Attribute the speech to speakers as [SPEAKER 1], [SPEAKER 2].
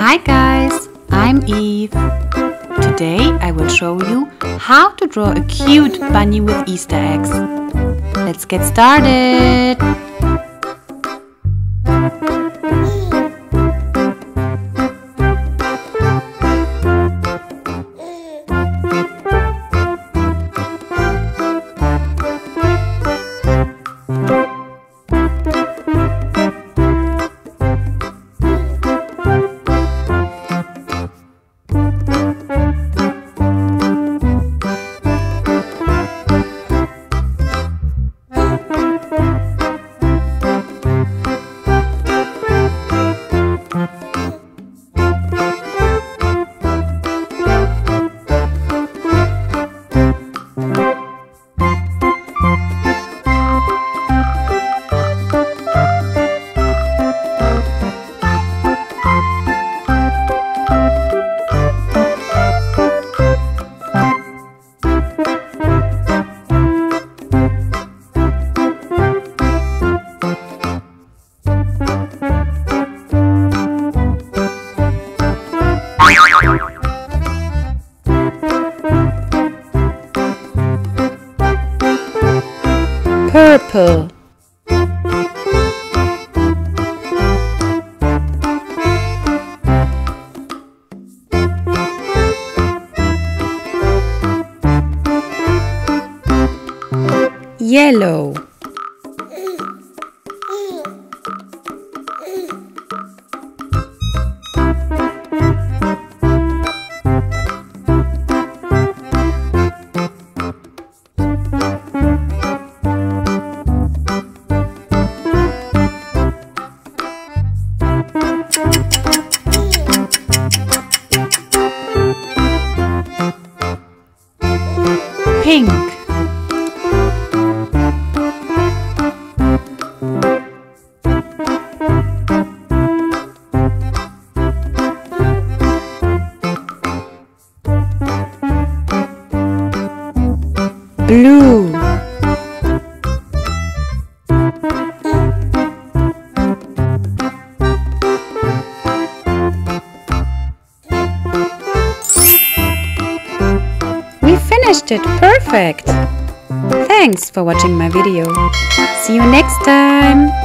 [SPEAKER 1] Hi guys, I'm Eve. Today I will show you how to draw a cute bunny with Easter eggs. Let's get started! Purple, yellow, pink, blue, we finished it! Perfect! Thanks for watching my video. See you next time!